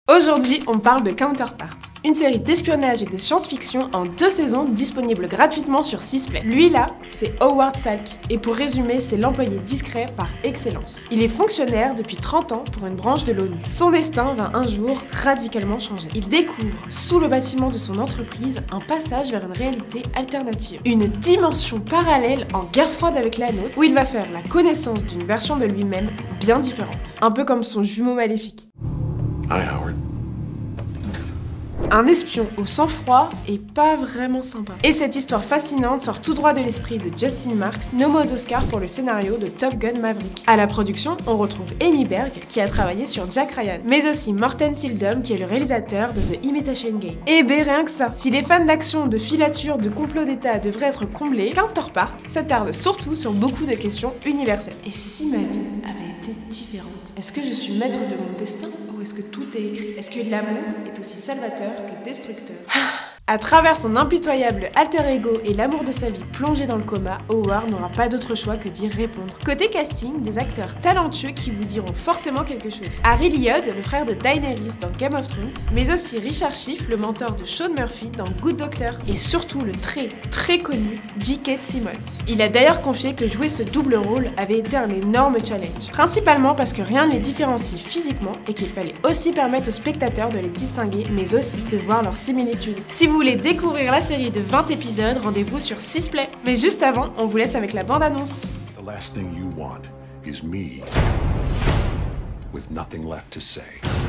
Aujourd'hui, on parle de Counterpart, une série d'espionnage et de science-fiction en 2 saisons disponible gratuitement sur Sisplay. Lui là, c'est Howard Salk, et pour résumer, c'est l'employé discret par excellence. Il est fonctionnaire depuis 30 ans pour une branche de l'ONU. Son destin va un jour radicalement changer. Il découvre, sous le bâtiment de son entreprise, un passage vers une réalité alternative. Une dimension parallèle en guerre froide avec la nôtre, où il va faire la connaissance d'une version de lui-même bien différente. Un peu comme son jumeau maléfique. Hi, Howard. Un espion au sang-froid et pas vraiment sympa. Et cette histoire fascinante sort tout droit de l'esprit de Justin Marks, nommé aux Oscars pour le scénario de Top Gun Maverick. À la production, on retrouve Amy Berg, qui a travaillé sur Jack Ryan, mais aussi Morten Tyldum, qui est le réalisateur de The Imitation Game. Et ben rien que ça, si les fans d'action, de filature, de complot d'État devraient être comblés, Counterpart s'attarde surtout sur beaucoup de questions universelles. Et si ma vie avait été différente? Est-ce que je suis maître de mon destin? Ou est-ce que tout est écrit? Est-ce que l'amour est aussi salvateur que destructeur? À travers son impitoyable alter ego et l'amour de sa vie plongé dans le coma, Howard n'aura pas d'autre choix que d'y répondre. Côté casting, des acteurs talentueux qui vous diront forcément quelque chose. Harry Lyod, le frère de Daenerys dans Game of Thrones, mais aussi Richard Schiff, le mentor de Sean Murphy dans Good Doctor, et surtout le très connu J.K. Simmons. Il a d'ailleurs confié que jouer ce double rôle avait été un énorme challenge. Principalement parce que rien ne les différencie physiquement et qu'il fallait aussi permettre aux spectateurs de les distinguer, mais aussi de voir leurs similitudes. Si vous voulez découvrir la série de 20 épisodes, rendez-vous sur Sisplay. Mais juste avant, on vous laisse avec la bande-annonce. The last thing you want is me with nothing left to say.